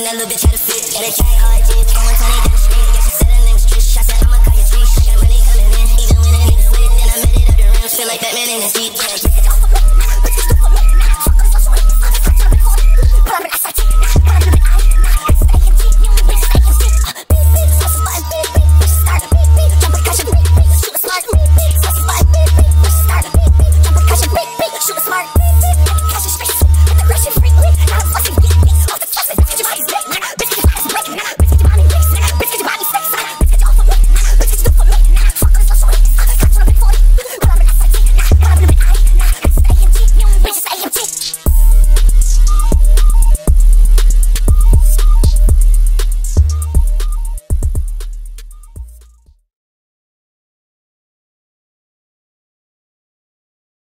that little bitch had a fit. Yeah, they tried hard, G. And one time they got a straight. Yeah, she said her name was Trish. I said, I'ma call you Trish. I got money coming in, even when a nigga split. Then I made it up the rims. Feel like that man in his seat. Yeah.